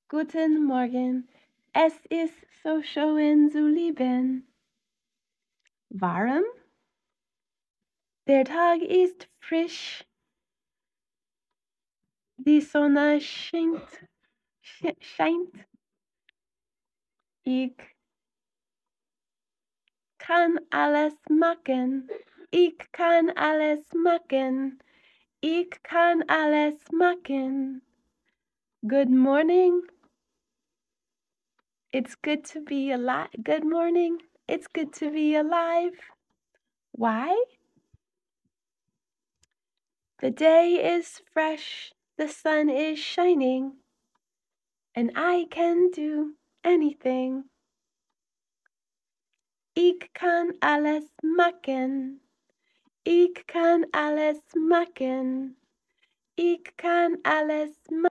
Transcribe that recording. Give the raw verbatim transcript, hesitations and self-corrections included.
Guten Morgen, es ist so schön zu leben. Warum? Der Tag ist frisch, die Sonne scheint, sch scheint. Ich kann alles machen, ich kann alles machen, ich kann alles machen. Good morning. It's good to be alive. Good morning. It's good to be alive. Why? The day is fresh, the sun is shining, and I can do anything. Ich kann alles machen. Ich kann alles machen. Ich kann alles machen.